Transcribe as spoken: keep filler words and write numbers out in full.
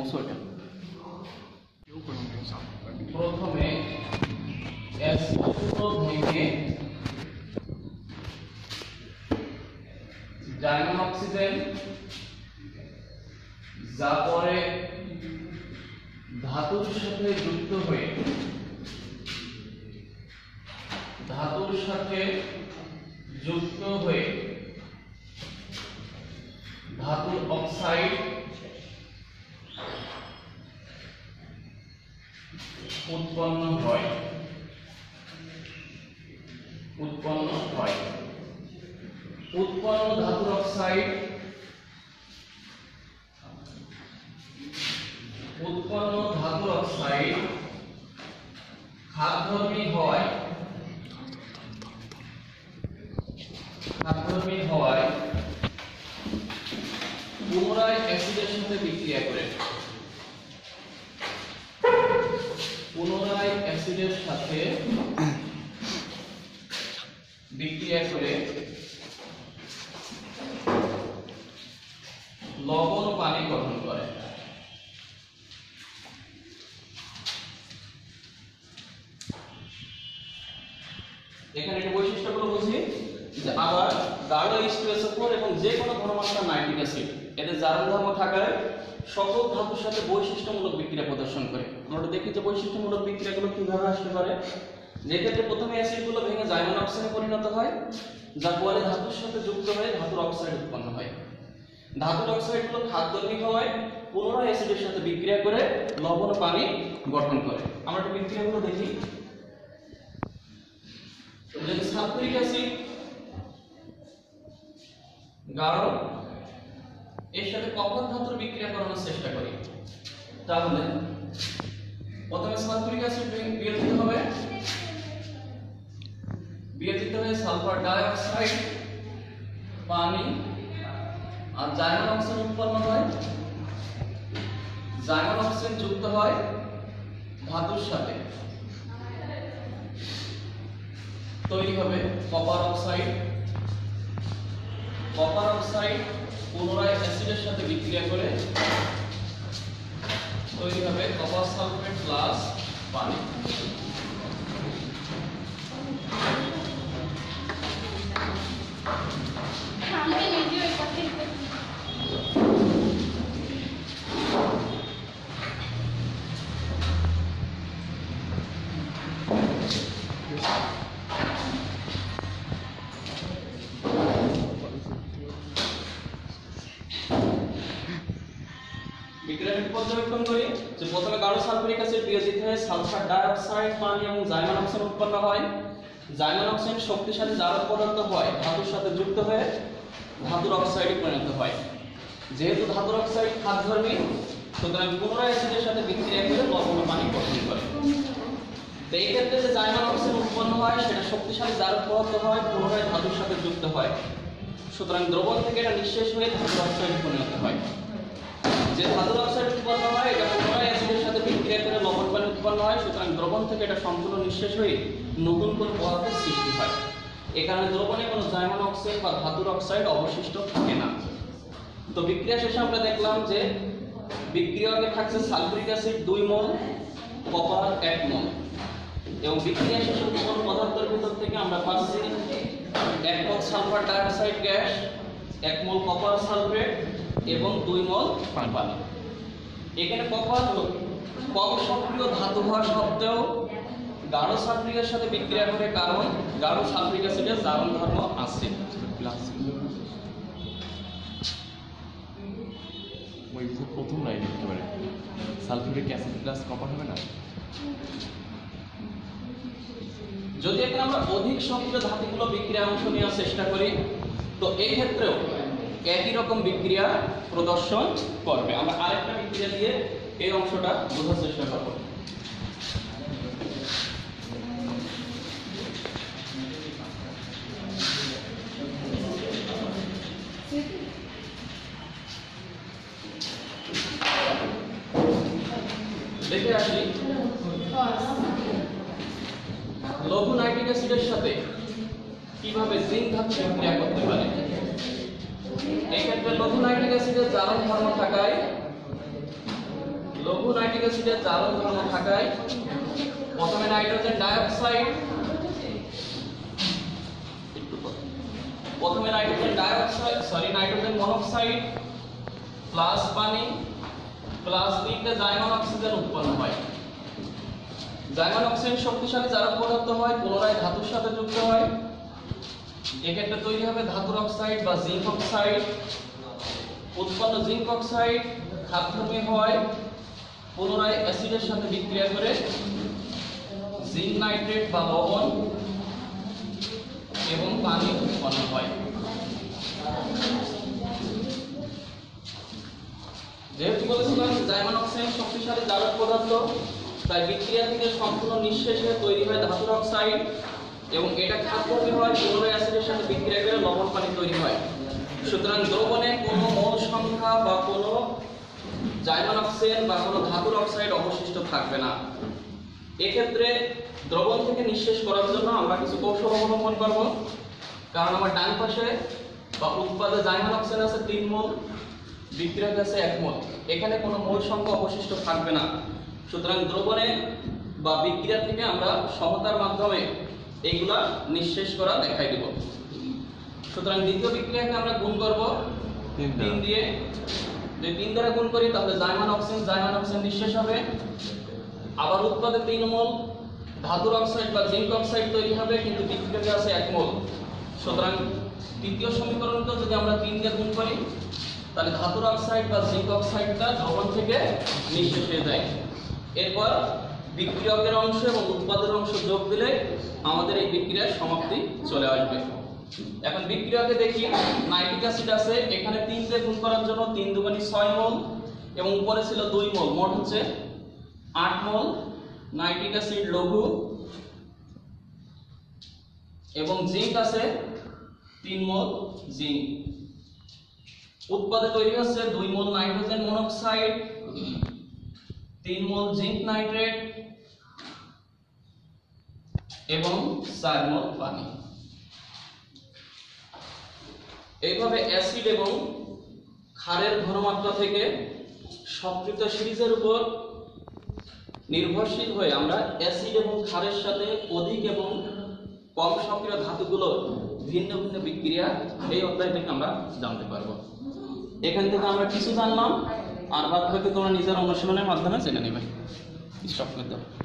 প্রথমে এস ও ভেঙে German oxygen, যা পরে ধাতুর সাথে যুক্ত হয়ে ধাতুর সাথে যুক্ত হয়ে ধাতুর অক্সাইড উৎপন্ন হয় উৎপন্ন হয় উৎপন্ন ধাতুর অক্সাইড উৎপন্ন ধাতুর অক্সাইড ক্ষারধর্মী হওয়ায় ক্ষারধর্মী হওয়ায় পুনরায় অ্যাসিডের সাথে বিক্রিয়া করে পুনরায় অ্যাসিডের সাথে বিক্রিয়া করে লবণ পানি গঠন করে। এখানে একটা বৈশিষ্ট্যগুলো বুঝি যে আবার গাঢ় H two S O four এবং যে কোনো ঘনমাত্রার নাইট্রিক অ্যাসিড এতে জারণ ধর্ম থাকায় সকল ধাতুর সাথে বৈশিষ্ট্যমূলক বিক্রিয়া প্রদর্শন করে। আমরা দেখি যে বৈশিষ্ট্যমূলক বিক্রিয়াগুলো কিভাবে আসতে পারে। যে ক্ষেত্রে প্রথমে অ্যাসিডগুলো ভেঙে জার্মান অক্সাইডে পরিণত হয়, যা পরে ধাতুর সাথে যুক্ত হয়ে ধাতুর অক্সাইড উৎপন্ন হয়। ধাতুর অক্সাইডগুলো ক্ষারধর্মী হওয়ায় পুনরায় অ্যাসিডের সাথে বিক্রিয়া করে লবণ ও পানি গঠন করে। আমরা একটু বিক্রিয়াগুলো দেখি। যদি সালফিউরিক অ্যাসিড গাঢ় এর সাথে কপার ধাতুর বিক্রিয়া করানোর চেষ্টা করি, তাহলে প্রথমে সালফিউরিক অ্যাসিড বিয়োজিত হবে, বিয়োজিত হয়ে সালফার ডাই অক্সাইড, পানি আর জার্মান অক্সাইড উৎপন্ন হয়। জার্মান অক্সাইড যুক্ত হয় ধাতুর সাথে, তৈরি হবে কপার অক্সাইড। কপার অক্সাইড পুনরায় অ্যাসিডের সাথে বিক্রিয়া করে তৈরি হবে কপার সালফেট প্লাস পানি। বিক্রিয়াটি পর্যবেক্ষণ করি যে প্রথমে গাঢ় সালফিউরিক অ্যাসিড বিয়োজিত হয়ে সালফার ডাই অক্সাইড, পানি এবং জার্মান অক্সাইড উৎপন্ন হয়। জার্মান অক্সাইড শক্তিশালী জারক পদার্থ হয়, ধাতুর সাথে যুক্ত হয়ে ধাতুর অক্সাইডে পরিণত হয়। যেহেতু ধাতুর অক্সাইড ক্ষারধর্মী, সুতরাং পুনরায় অ্যাসিডের সাথে বিক্রিয়া করে লবণ ও পানি গঠন করে। তো এই ক্ষেত্রে যে জার্মান অক্সাইড উৎপন্ন হয় সেটা শক্তিশালী জারক পদার্থ হয়, পুনরায় ধাতুর সাথে যুক্ত হয়। সুতরাং দ্রবণ থেকে এটা নিঃশেষ হয়ে ধাতুর অক্সাইডে পরিণত হয়। যে ধাতুর অক্সাইড উৎপন্ন হয় এটা পুনরায় অ্যাসিডের সাথে বিক্রিয়া করে লবণ পানি উৎপন্ন হয়। সুতরাং দ্রবণ থেকে এটা সম্পূর্ণ নিঃশেষ হয়ে নতুন কোনো পদার্থের সৃষ্টি হয়। এই কারণে দ্রবণে কোনো জার্মান অক্সাইড বা ধাতুর অক্সাইড অবশিষ্ট থাকে না। তো বিক্রিয়া শেষে আমরা দেখলাম যে বিক্রিয়কে থাকছে সালফিউরিক অ্যাসিড দুই মোল, কপার এক মোল, এবং বিক্রিয়া শেষে উৎপন্ন পদার্থের ভিতর থেকে আমরা পাচ্ছি এক mole sulphur dioxide gas, এক মোল কপার সালফেট এবং দুই মোল পানি। এখানে কপার কম সক্রিয় ধাতু হওয়া সত্ত্বেও গাঢ় সালফিউরিকের সাথে বিক্রিয়া করে, কারণ গাঢ় সালফিউরিক অ্যাসিডের জারণ ধর্ম আছে। ওই প্রথম লাইন লিখতে পারে সালফিউরিক অ্যাসিড প্লাস কপার হবে না। যদি এখানে আমরা অধিক সক্রিয় ধাতুগুলো বিক্রিয়ায় অংশ নেওয়ার চেষ্টা করি, তো এই ক্ষেত্রেও একই রকম বিক্রিয়া প্রদর্শন করবে। আমরা আরেকটা বিক্রিয়া দিয়ে এই অংশটা বোঝার চেষ্টা করব। দেখে আসি লঘু নাইট্রিক অ্যাসিডের সাথে কিভাবে জিঙ্ক ধাতু বিক্রিয়া করতে পারে। এই ক্ষেত্রে লঘু নাইট্রিক অ্যাসিডের জারণ ধর্ম থাকায় লঘু নাইট্রিক অ্যাসিডের জারণ ধর্ম থাকায় প্রথমে নাইট্রোজেন ডাইঅক্সাইড প্রথমে nitrogen dioxide sorry nitrogen monoxide plus পানি প্লাস তিনটে জাইমান অক্সিজেন উৎপন্ন হয়। জাইমান অক্সিজেন শক্তিশালী জারক পদার্থ হয়, পুনরায় ধাতুর সাথে যুক্ত হয়। এক্ষেত্রে তৈরি হবে ধাতুর অক্সাইড বা জিঙ্ক অক্সাইড। উৎপন্ন জিঙ্ক অক্সাইড ক্ষারধর্মী হয়, পুনরায় অ্যাসিডের সাথে বিক্রিয়া করে জিঙ্ক নাইট্রেট বা লবণ এবং পানি উৎপন্ন হয়। যেহেতু বলেছিলাম জাইমান অক্সাইড শক্তিশালী জারক পদার্থ, তাই বিক্রিয়া থেকে সম্পূর্ণ নিঃশেষে তৈরি হয় ধাতুর অক্সাইড এবং এটা ক্ষারধর্মী হয়, পুনরায় অ্যাসিডের সাথে বিক্রিয়া করে লবণ পানি তৈরি হয়। সুতরাং দ্রবণে কোনো মোল সংখ্যা বা কোনো জাইমান অক্সাইড বা কোনো ধাতুর অক্সাইড অবশিষ্ট থাকবে না। এক্ষেত্রে দ্রবণ থেকে নিঃশেষ করার জন্য আমরা কিছু কৌশল অবলম্বন করব। কারণ আমার ডান পাশে বা উৎপাদে জাইমান অক্সাইড আছে তিন মোল, বিক্রিয়ক আছে এক মোল, এখানে কোনো মোল সংখ্যা অবশিষ্ট থাকবে না। সুতরাং দ্রবণে বা বিক্রিয়া থেকে আমরা সমতার মাধ্যমে এইগুলা নিঃশেষ করা দেখাই দেব। সুতরাং দ্বিতীয় বিক্রিয়াকে আমরা গুণ করব তিন দিয়ে। যদি তিন দ্বারা গুণ করি তাহলে জাইমান অক্সাইড জাইমান অক্সাইড নিঃশেষ হবে। আবার উৎপাদে তিন মোল ধাতুর অক্সাইড বা জিঙ্ক অক্সাইড তৈরি হবে, কিন্তু বিক্রিয়কে আছে এক মোল। সুতরাং তৃতীয় সমীকরণটা যদি আমরা তিন দিয়ে গুণ করি তাহলে ধাতুর অক্সাইড বা জিঙ্ক অক্সাইডটা দ্রবণ থেকে নিঃশেষ হয়ে যায়। এরপর বিক্রিয়কের অংশ এবং উৎপাদের অংশ যোগ দিলে আমাদের এই বিক্রিয়ার সমাপ্তি চলে আসবে। এখন বিক্রিয়াকে দেখি, নাইট্রিক অ্যাসিড আছে, এখানে তিন দিয়ে গুণ করার জন্য তিন দুগুণে ছয় মোল এবং উপরে ছিল দুই মোল, মোট হচ্ছে আট মোল নাইট্রিক অ্যাসিড লঘু এবং জিঙ্ক আছে তিন মোল জিঙ্ক। উৎপাদে তৈরি হচ্ছে দুই মোল নাইট্রোজেন মনোক্সাইড, তিন মোল জিঙ্ক নাইট্রেট এবং চার মোল পানি। এইভাবে অ্যাসিড এবং ক্ষারের ঘনমাত্রা থেকে সংকৃত সিরিজের উপর নির্ভরশীল হয়ে আমরা অ্যাসিড এবং ক্ষারের সাথে অধিক এবং কম সক্রিয় ধাতুগুলোর ভিন্ন ভিন্ন বিক্রিয়া এই অধ্যায় থেকে আমরা জানতে পারবো। এখান থেকে আমরা কিছু জানলাম, আর বাদ বাকি তোমরা নিজের অনুশীলনের মাধ্যমে জেনে নেবে। স্টপ করে দাও।